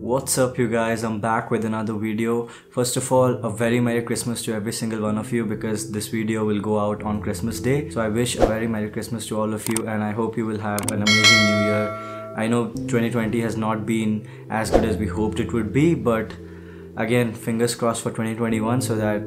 What's up you guys, I'm back with another video. First of all, a very Merry Christmas to every single one of you because this video will go out on Christmas Day. So I wish a very Merry Christmas to all of you and I hope you will have an amazing new year. I know 2020 has not been as good as we hoped it would be, but again, fingers crossed for 2021 so that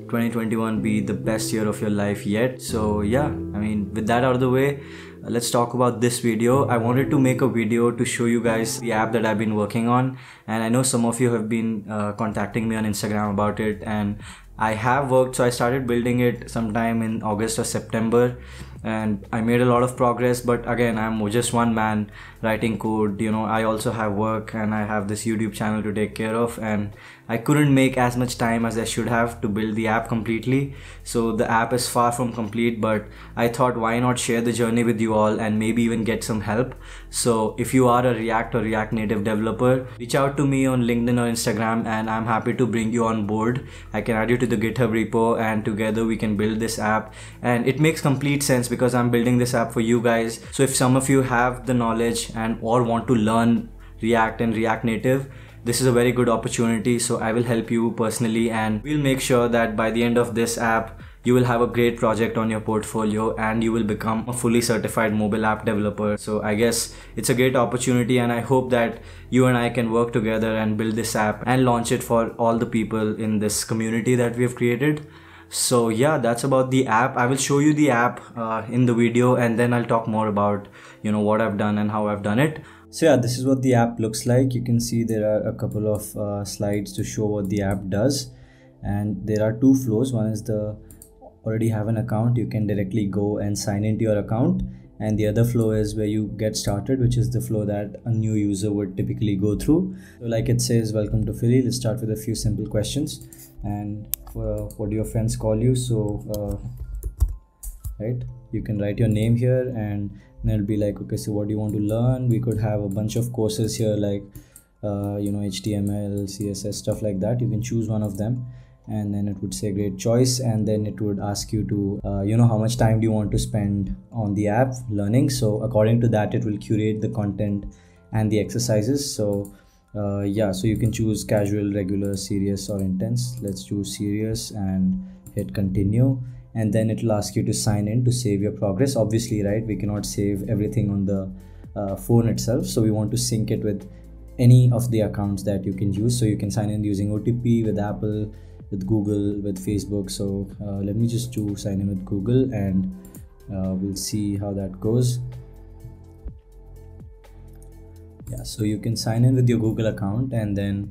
2021 be the best year of your life yet. So yeah, with that out of the way, let's talk about this video. I wanted to make a video to show you guys the app that I've been working on, and I know some of you have been contacting me on Instagram about it, and I have worked. So I started building it sometime in August or September and I made a lot of progress, but again, I'm just one man writing code. I also have work and I have this YouTube channel to take care of, and I couldn't make as much time as I should have to build the app completely. So the app is far from complete, but I thought why not share the journey with you all and maybe even get some help. So if you are a React or React Native developer, reach out to me on LinkedIn or Instagram and I'm happy to bring you on board. I can add you to the GitHub repo and together we can build this app, and it makes complete sense because I'm building this app for you guys. So if some of you have the knowledge and or want to learn React and React Native, this is a very good opportunity. So I will help you personally and we'll make sure that by the end of this app you will have a great project on your portfolio and you will become a fully certified mobile app developer. So I guess it's a great opportunity and I hope that you and I can work together and build this app and launch it for all the people in this community that we have created. So yeah, that's about the app. I will show you the app in the video and then I'll talk more about what I've done and how I've done it. So yeah, this is what the app looks like. You can see there are a couple of slides to show what the app does, and there are two flows. One is the already have an account, you can directly go and sign into your account, and the other flow is where you get started, which is the flow that a new user would typically go through. So like it says, welcome to Philly. Let's start with a few simple questions. And what do your friends call you? So right, you can write your name here and then it'll be like, okay, so what do you want to learn? We could have a bunch of courses here like HTML, CSS, stuff like that. You can choose one of them and then it would say great choice, and then it would ask you to how much time do you want to spend on the app learning. So according to that, it will curate the content and the exercises. So yeah, so you can choose casual, regular, serious or intense. Let's choose serious and hit continue, and then it will ask you to sign in to save your progress. Obviously, right, we cannot save everything on the phone itself, so we want to sync it with any of the accounts that you can use. So you can sign in using OTP with Apple, with Google, with Facebook. So let me just sign in with Google and we'll see how that goes. Yeah, so you can sign in with your Google account, and then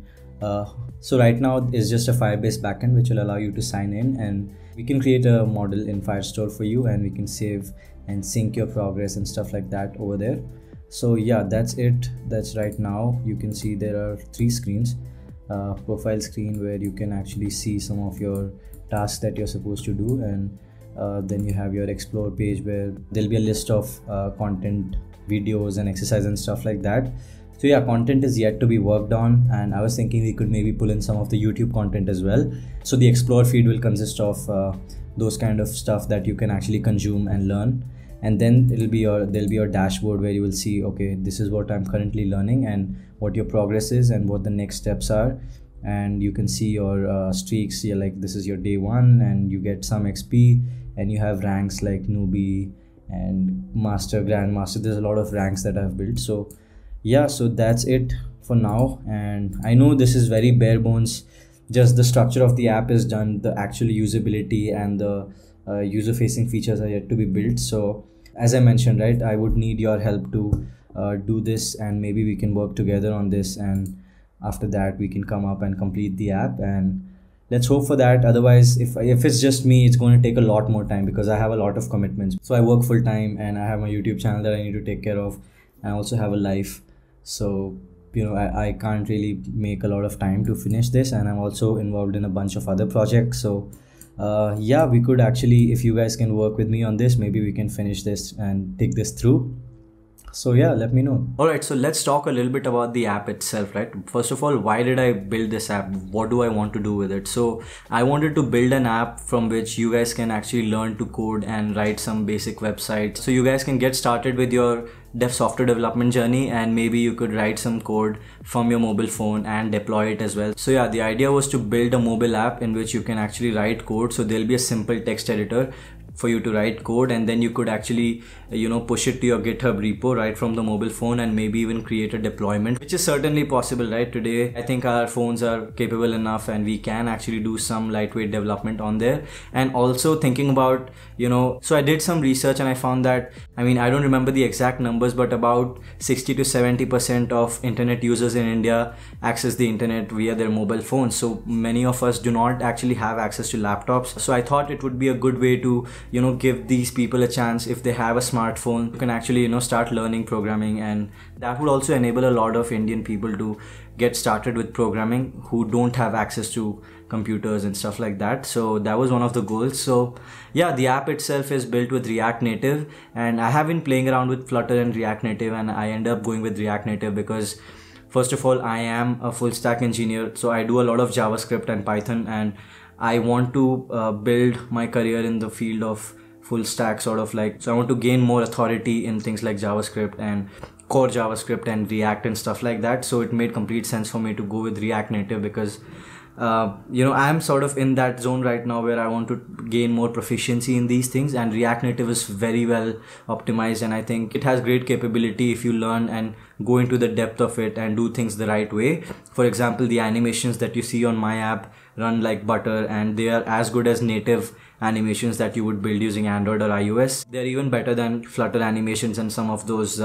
so right now it's just a Firebase backend which will allow you to sign in, and we can create a model in Firestore for you and we can save and sync your progress and stuff like that over there. So yeah, that's it. That's right now. You can see there are three screens. Profile screen where you can actually see some of your tasks that you're supposed to do, and then you have your explore page where there'll be a list of content, videos and exercise and stuff like that. So yeah, content is yet to be worked on, and I was thinking we could maybe pull in some of the YouTube content as well. So the explore feed will consist of those kind of stuff that you can actually consume and learn, and then there'll be your dashboard where you will see, okay, this is what I'm currently learning and what your progress is and what the next steps are. And you can see your streaks here, like this is your day one and you get some XP, and you have ranks like newbie and master, grandmaster. There's a lot of ranks that I've built. So yeah, so that's it for now, and I know this is very bare bones, just the structure of the app is done, the actual usability and the user facing features are yet to be built. So as I mentioned, right, I would need your help to do this, and maybe we can work together on this, and after that we can come up and complete the app, and let's hope for that. Otherwise, if it's just me, it's going to take a lot more time because I have a lot of commitments. So I work full time and I have my YouTube channel that I need to take care of, and I also have a life. So I can't really make a lot of time to finish this, and I'm also involved in a bunch of other projects. So yeah, we could actually, if you guys can work with me on this, maybe we can finish this and take this through. So yeah, let me know. Alright, so let's talk a little bit about the app itself, right? First of all, why did I build this app? What do I want to do with it? So I wanted to build an app from which you guys can actually learn to code and write some basic websites. So you guys can get started with your software development journey, and maybe you could write some code from your mobile phone and deploy it as well. So yeah, the idea was to build a mobile app in which you can actually write code. So there'll be a simple text editor for you to write code, and then you could actually push it to your GitHub repo right from the mobile phone, and maybe even create a deployment, which is certainly possible, right? Today I think our phones are capable enough and we can actually do some lightweight development on there. And also thinking about, so I did some research and I found that, I don't remember the exact numbers, but about 60 to 70% of internet users in India access the internet via their mobile phones. So many of us do not actually have access to laptops. So I thought it would be a good way to give these people a chance. If they have a smartphone, you can actually start learning programming, and that would also enable a lot of Indian people to get started with programming who don't have access to computers and stuff like that. So that was one of the goals. So yeah, the app itself is built with React Native, and I have been playing around with Flutter and React Native, and I end up going with React Native because first of all, I am a full stack engineer, so I do a lot of JavaScript and Python, and I want to build my career in the field of full stack, so I want to gain more authority in things like JavaScript and core JavaScript and React and stuff like that. So it made complete sense for me to go with React Native because I'm sort of in that zone right now where I want to gain more proficiency in these things, and React Native is very well optimized, and I think it has great capability if you learn and go into the depth of it and do things the right way. For example, the animations that you see on my app run like butter, and they are as good as native animations that you would build using Android or iOS. They're even better than Flutter animations and some of those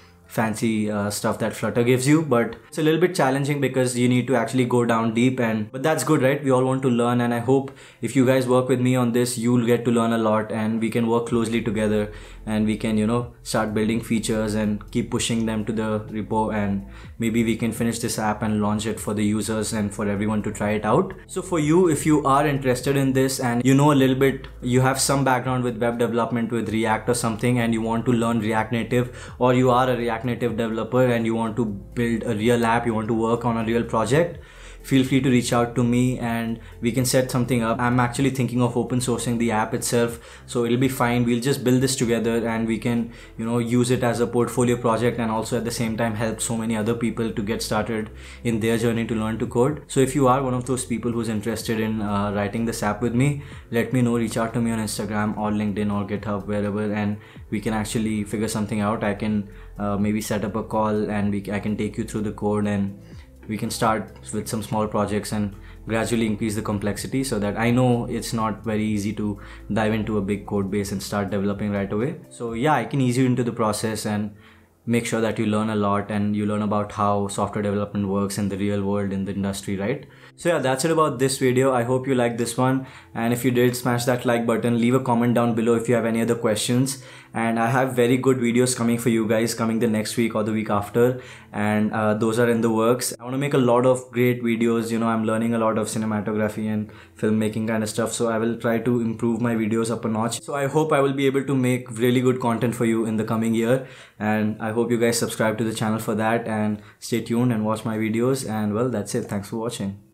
fancy stuff that Flutter gives you, but it's a little bit challenging because you need to actually go down deep, but that's good, right? We all want to learn, and I hope if you guys work with me on this, you'll get to learn a lot, and we can work closely together, and we can start building features and keep pushing them to the repo, and maybe we can finish this app and launch it for the users and for everyone to try it out. So for you, if you are interested in this and a little bit, you have some background with web development with React or something, and you want to learn React Native, or you are a React Native developer and you want to build a real app, you want to work on a real project, feel free to reach out to me and we can set something up. I'm actually thinking of open sourcing the app itself, so it'll be fine. We'll just build this together and we can use it as a portfolio project, and also at the same time help so many other people to get started in their journey to learn to code. So if you are one of those people who's interested in writing this app with me, let me know. Reach out to me on Instagram or LinkedIn or GitHub, wherever, and we can actually figure something out. I can maybe set up a call and I can take you through the code, and we can start with some small projects and gradually increase the complexity, so that I know it's not very easy to dive into a big code base and start developing right away. So yeah, I can ease you into the process and make sure that you learn a lot and you learn about how software development works in the real world, in the industry, right? So yeah, that's it about this video. I hope you liked this one, and if you did, smash that like button, leave a comment down below if you have any other questions, and I have very good videos coming for you guys coming the next week or the week after, and those are in the works. I want to make a lot of great videos. I'm learning a lot of cinematography and filmmaking kind of stuff, so I will try to improve my videos up a notch. So I hope I will be able to make really good content for you in the coming year, and I hope you guys subscribe to the channel for that and stay tuned and watch my videos. And well, that's it. Thanks for watching.